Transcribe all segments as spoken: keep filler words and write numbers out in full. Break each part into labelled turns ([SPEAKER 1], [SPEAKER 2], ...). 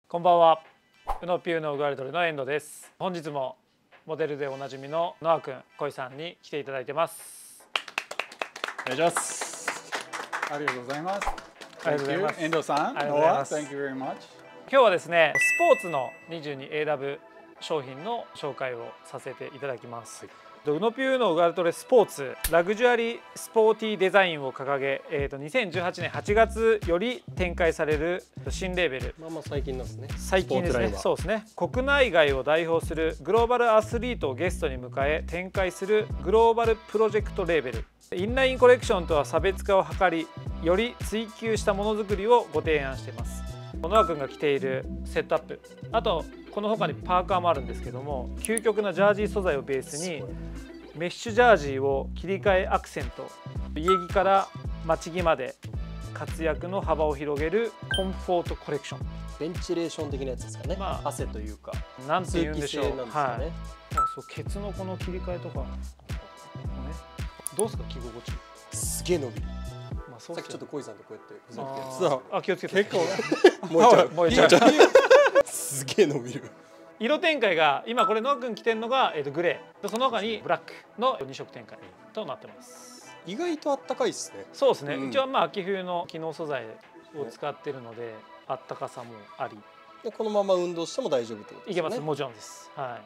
[SPEAKER 1] こんばんは。うのぴゅうのウガルトレの遠藤です。本日もモデルでおなじみのノアくん、こいさんに来ていただいてます。
[SPEAKER 2] お願いします。ありがとうございます。
[SPEAKER 1] ありがとうございます。
[SPEAKER 2] 遠藤さん、ノア、Thank you very much。
[SPEAKER 1] 今日はですね、スポーツの にじゅうにエーダブリュー 商品の紹介をさせていただきます。うのぴゅうのウガルトレスポーツラグジュアリースポーティーデザインを掲げ、えー、とにせんじゅうはちねんはちがつより展開される新レーベル。
[SPEAKER 3] まあまあ最近なんですね。
[SPEAKER 1] 最近ですね。そうですね。国内外を代表するグローバルアスリートをゲストに迎え展開するグローバルプロジェクトレーベル。インラインコレクションとは差別化を図り、より追求したものづくりをご提案しています。ノア君が着ているセットアップ、あとこの他にパーカーもあるんですけども、究極なジャージー素材をベースにメッシュジャージーを切り替えアクセント、家着から街着まで活躍の幅を広げるコンフォートコレクション。
[SPEAKER 3] ベンチレーション的なやつですかね。まあ、汗というか
[SPEAKER 1] なんて言うんでしょう。
[SPEAKER 3] 通気性なんですかね。
[SPEAKER 1] はい、そう、ケツのこの切り替えとか、ね、どうですか着心地。
[SPEAKER 3] すげえ伸びる。
[SPEAKER 1] まあそう、
[SPEAKER 3] さっきちょっと小井さんとこうやってふざけてやつ。
[SPEAKER 1] そう、あ、気をつけて。
[SPEAKER 2] 結構
[SPEAKER 3] 燃えちゃう。
[SPEAKER 1] 燃えちゃう。
[SPEAKER 3] すげえ伸びる。
[SPEAKER 1] 色展開が今これノア君着てるのが、えー、とグレー、その他にブラックのに色展開となってます。
[SPEAKER 3] 意外とあったかいですね。
[SPEAKER 1] そうですね、
[SPEAKER 3] うん、
[SPEAKER 1] 一応まあ秋冬の機能素材を使ってるので、あったかさもあり、
[SPEAKER 3] でこのまま運動しても大丈夫ってことですね。
[SPEAKER 1] いけます。もちろんです。はい、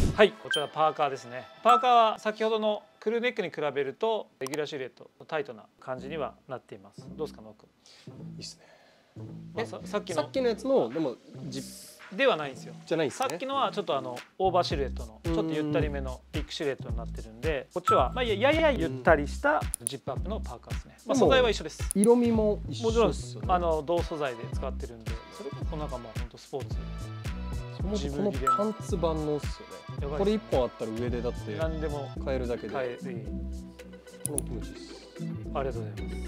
[SPEAKER 1] はい、こちらパーカーですね。パーカーは先ほどのクルーネックに比べるとレギュラーシルエットタイトな感じにはなっています。どうですかノア君。
[SPEAKER 3] いいですね。
[SPEAKER 1] まあ、さ, さっきの
[SPEAKER 3] さっきのやつのでもジップ
[SPEAKER 1] ではないんですよ。
[SPEAKER 3] じゃないですね。
[SPEAKER 1] さっきのはちょっとあのオーバーシルエットのちょっとゆったりめのビッグシルエットになってるんで、こっちはまあややゆったりしたジップアップのパーカーですね。まあ素材は一緒です。
[SPEAKER 3] 色味も一
[SPEAKER 1] もちろん
[SPEAKER 3] 緒ですよね。
[SPEAKER 1] あの同素材で使ってるんで、それこそなんかもう本当スポーツ。
[SPEAKER 3] そもそもこのパンツ万能っすよね。これ一本あったら上でだって
[SPEAKER 1] 何でも
[SPEAKER 3] 買えるだけで。
[SPEAKER 1] 買える。
[SPEAKER 3] この気持ちいいです。
[SPEAKER 1] ありがとうございます。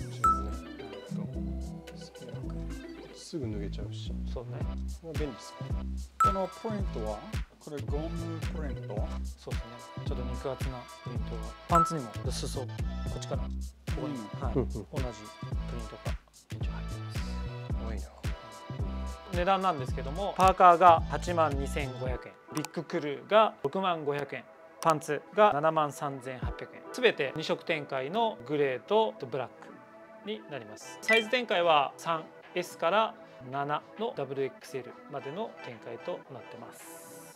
[SPEAKER 3] すぐ脱げちゃうし。
[SPEAKER 1] そうね。
[SPEAKER 3] これ便利ですね。
[SPEAKER 2] このポイントはこれゴムプリント。
[SPEAKER 1] そうですね。ちょっと肉厚なプリントがパンツにも裾こっちからここに、はい、同じプリントが一応入ってます。
[SPEAKER 3] 多いな。
[SPEAKER 1] 値段なんですけども、パーカーがはちまんにせんごひゃくえん、ビッグクルーがろくまんごひゃくえん、パンツがななまんさんぜんはっぴゃくえん、すべてに色展開のグレーとブラックになります。サイズ展開は スリーエス からななの ダブリューエックスエル までの展開となってます。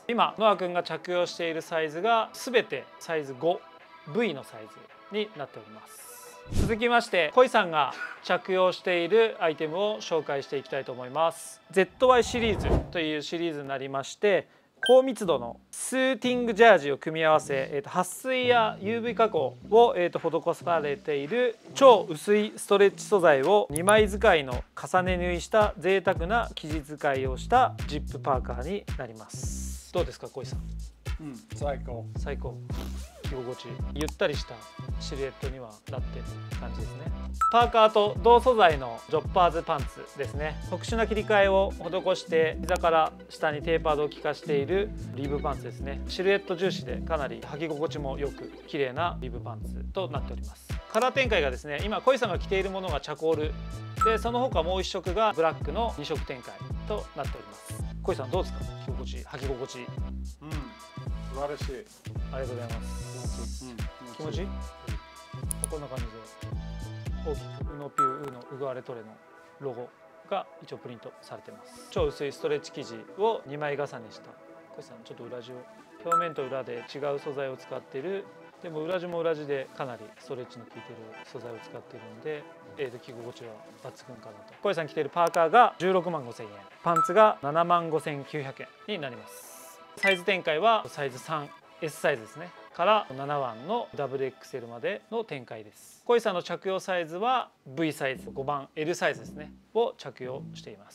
[SPEAKER 1] 今ノア君が着用しているサイズがすべてサイズ ごブイ のサイズになっております。続きましてコイさんが着用しているアイテムを紹介していきたいと思います。 ゼットワイ シリーズというシリーズになりまして、高密度のスーティングジャージを組み合わせ、えー、と撥水や ユーブイ 加工を、えー、と施されている超薄いストレッチ素材をにまい使いの重ね縫いした贅沢な生地使いをしたジップパーカーになります。どうですかコイさん。
[SPEAKER 2] うん、最高。
[SPEAKER 1] 最高。着心地ゆったりしたシルエットにはなってる感じですね。パーカーと同素材のジョッパーズパンツですね。特殊な切り替えを施して膝から下にテーパードを効かしているリブパンツですね。シルエット重視でかなり履き心地もよく綺麗なリブパンツとなっております。カラー展開がですね、今コイさんが着ているものがチャコールで、その他もう一色がブラックのに色展開となっております。コイさんどうですか着心地、履き心地。
[SPEAKER 2] うん、素晴らしい。
[SPEAKER 1] ありがとうございます。
[SPEAKER 2] うん、
[SPEAKER 1] 気持ちいい、うん、こんな感じで大きくウノピューウのウグアレトレのロゴが一応プリントされてます。超薄いストレッチ生地をにまい重ねした。これさんちょっと裏地を表面と裏で違う素材を使ってる。でも裏地も裏地でかなりストレッチの効いてる素材を使っているんで、えー、と着心地は抜群かなと。小さん着ているパーカーがじゅうろくまんごせんえん、パンツがななまんごせんきゅうひゃくえんになります。サイズ展開はサイズ スリーエス サイズですねからななわんの ダブリューエックスエル までの展開です。小井さんの着用サイズは ブイ サイズ、ごばん エル サイズですねを着用しています。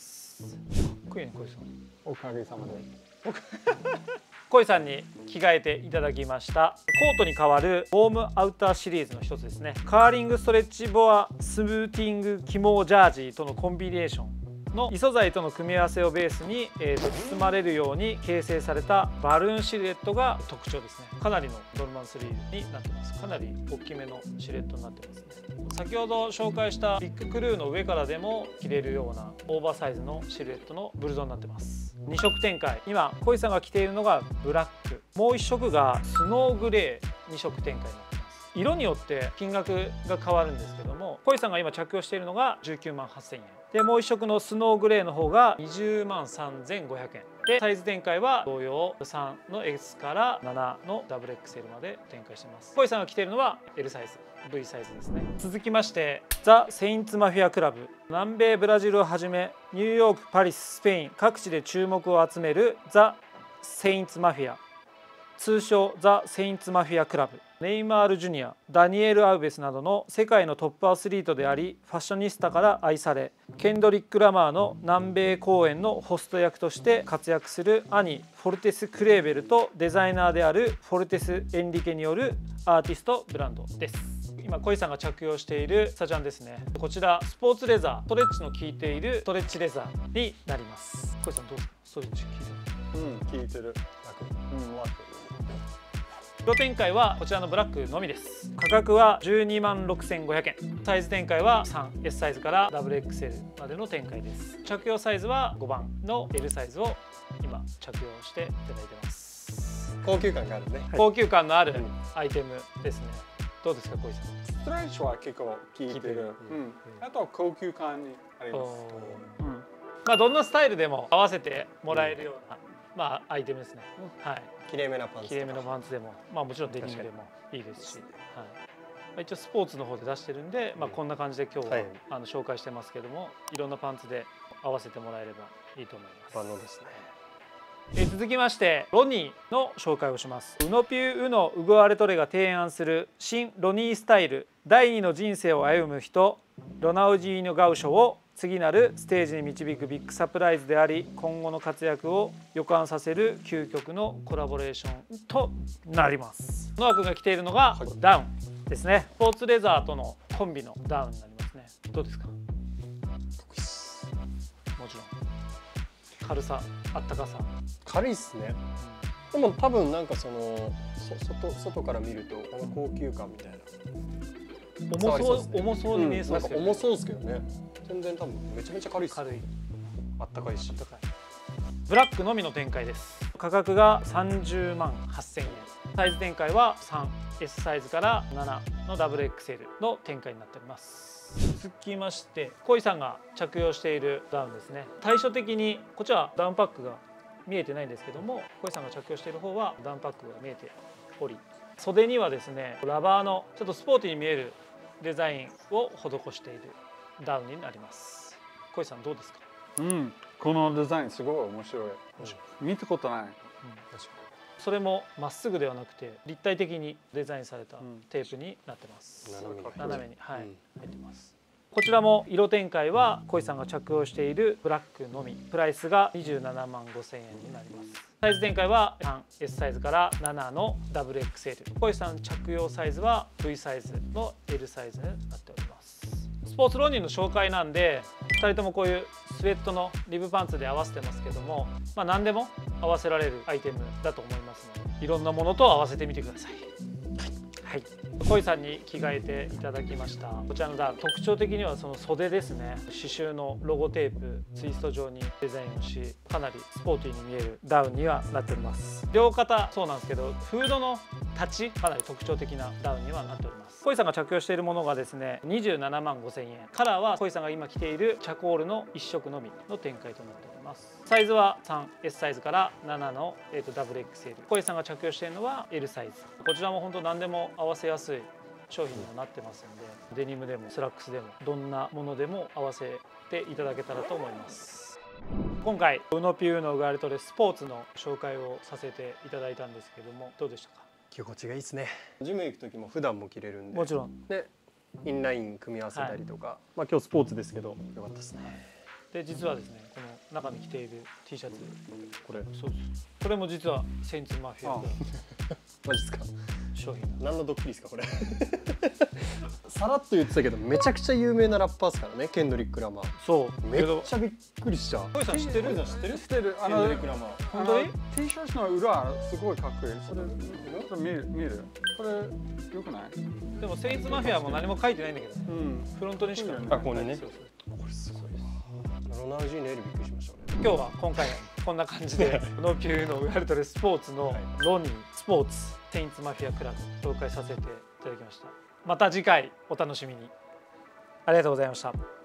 [SPEAKER 1] かっこいいね小井さん。
[SPEAKER 2] おかげさまで。
[SPEAKER 1] 小井さんに着替えていただきました。コートに代わるウォームアウターシリーズの一つですね。カーリングストレッチボアスムーティング起毛ジャージーとのコンビネーションの異素材との組み合わせをベースに、えー、と包まれるように形成されたバルーンシルエットが特徴ですね。かなりのドルマンスリーブになってます。かなり大きめのシルエットになってますね。先ほど紹介したビッグクルーの上からでも着れるようなオーバーサイズのシルエットのブルゾンになってます。に色展開、今小井さんが着ているのがブラック、もういち色がスノーグレー、に色展開になってます。色によって金額が変わるんですけども、小井さんが今着用しているのがじゅうきゅうまんはっせんえんで、もういち色のスノーグレーの方がにじゅうまんさんぜんごひゃくえんで、サイズ展開は同様さんの エス からななの ダブルエックスエル まで展開しています。小井さんが着ているのは エル サイズ、ブイ サイズですね。続きましてザ・セインツマフィアクラブ、南米ブラジルをはじめニューヨーク、パリス、スペイン各地で注目を集めるザ・セインツマフィア、通称ザ・セインツマフィアクラブ。ネイマール・ジュニア、ダニエル・アウベスなどの世界のトップアスリートでありファッショニスタから愛され、ケンドリック・ラマーの南米公演のホスト役として活躍する兄フォルテス・クレーベルとデザイナーであるフォルテス・エンリケによるアーティストブランドです。今小井さんが着用しているスタジャンですね。こちらスポーツレザー、ストレッチの効いているストレッチレザーになります。小井さんどうですか？ストレッチ効いてる？
[SPEAKER 2] うん、効いてる。楽。うん、楽。
[SPEAKER 1] 色展開はこちらのブラックのみです。価格はじゅうにまんろくせんごひゃくえん、サイズ展開は スリーエス サイズから ダブルエックスエル までの展開です。着用サイズはごばんの エル サイズを今着用していただいてます。
[SPEAKER 3] 高級感があるね。
[SPEAKER 1] 高級感のあるアイテムですね。どうですか小井さん？
[SPEAKER 2] ストレッチは結構効いてる。うん。あとは高級感にあります。
[SPEAKER 1] うん。まあどんなスタイルでも合わせてもらえるような、まあアイテムですね。はい。
[SPEAKER 3] 綺麗めなパンツ。
[SPEAKER 1] 綺麗めのパンツでも、まあもちろんデニムでもいいですし、はい。まあ一応スポーツの方で出してるんで、まあこんな感じで今日は、はい、あの紹介してますけども、いろんなパンツで合わせてもらえればいいと思います。
[SPEAKER 3] 万能ですね。
[SPEAKER 1] え続きましてロニーの紹介をします。ウノピューウノウゴアレトレが提案する新ロニースタイル、第二の人生を歩む人、ロナウジーノ・ガウショを次なるステージに導くビッグサプライズであり、今後の活躍を予感させる究極のコラボレーションとなります。ノア君が着ているのがダウンですね。スポーツレザーとのコンビのダウンになりますね。どうですか？もちろん軽さ、あったかさ、
[SPEAKER 3] 軽いっすね。でも多分なんかそのそ外外から見るとこの高級感みたいな。
[SPEAKER 1] 重そう、重そうに見えそう
[SPEAKER 3] ですけど、重そうですけどね。全然多分めちゃめちゃ軽いっす。
[SPEAKER 1] 軽い。
[SPEAKER 3] あったかいし。
[SPEAKER 1] あったかい。ブラックのみの展開です。価格がさんじゅうまんはっせんえん。サイズ展開は スリーエス サイズからななの ダブルエックスエル の展開になっております。続きまして小井さんが着用しているダウンですね。対照的にこちらダウンパックが見えてないんですけども、小井さんが着用している方はダウンパックが見えており、袖にはですねラバーのちょっとスポーティーに見えるデザインを施しているダウンになります。小井さんどうですか？
[SPEAKER 2] うん、このデザインすごい面白い。見たことない。うん、
[SPEAKER 1] それもまっすぐではなくて立体的にデザインされたテープになってます。
[SPEAKER 3] 斜めに
[SPEAKER 1] 斜めに、はい、入ってます。こちらも色展開は小井さんが着用しているブラックのみ。プライスがにじゅうななまんごせんえんになります。サイズ展開は スリーエス サイズからななの ダブルエックスエル。小井さん着用サイズは ブイ サイズの エル サイズになっております。スポーツロニーの紹介なんでふたりともこういうスウェットのリブパンツで合わせてますけども、まあ、何でも合わせられるアイテムだと思いますので、いろんなものと合わせてみてください。はい、小井さんに着替えていただきました。こちらのダウン、特徴的にはその袖ですね。刺繍のロゴテープツイスト状にデザインをし、かなりスポーティーに見えるダウンにはなっております。両肩そうなんですけど、フードの立ちかなり特徴的なダウンにはなっております。小井さんが着用しているものがですねにじゅうななまんごせんえん。カラーは小井さんが今着ているチャコールのいっ色のみの展開となっております。サイズは スリーエス サイズからななの ダブルエックスエル。小井さんが着用しているのは エル サイズ。こちらも本当何でも合わせやすい商品にはなってますので、デニムでもスラックスでもどんなものでも合わせていただけたらと思います。今回ウノピューのウガレトレスポーツの紹介をさせていただいたんですけども、どうでしたか？
[SPEAKER 3] 着心地がいいですね。ジム行く時も普段も着れるんで、
[SPEAKER 1] もちろん
[SPEAKER 3] でインライン組み合わせたりとか、はい、まあ今日スポーツですけどよかったですね。
[SPEAKER 1] で実はですねこの中に着ている T シャツ、
[SPEAKER 3] これ
[SPEAKER 1] そうです。これも実はセインツマフィア
[SPEAKER 3] マジですか。
[SPEAKER 1] 商品。
[SPEAKER 3] 何のドッキリですかこれ。さらっと言ってたけどめちゃくちゃ有名なラッパーですからね、ケンドリック・ラマー。
[SPEAKER 1] そう
[SPEAKER 3] めっちゃびっくりした。
[SPEAKER 1] 小さん知ってる？
[SPEAKER 3] 知ってる？
[SPEAKER 2] 知ってる。あの
[SPEAKER 3] ケンドリック・ラマー。
[SPEAKER 2] 本当に T シャツの裏すごいかっこいい。それこれ見る見る。これ良くない？
[SPEAKER 1] でもセインツマフィアも何も書いてないんだけど、
[SPEAKER 2] うん。
[SPEAKER 1] フロントにしか。
[SPEAKER 3] あ、ここにね。
[SPEAKER 1] そうそう
[SPEAKER 3] これすごいな。ロナウジーノよりびっくりしましたね。
[SPEAKER 1] 今日は今回はこんな感じでノピューのウェルトレスポーツのロニースポーツセインツマフィアクラブ紹介させていただきました。また次回お楽しみに。ありがとうございました。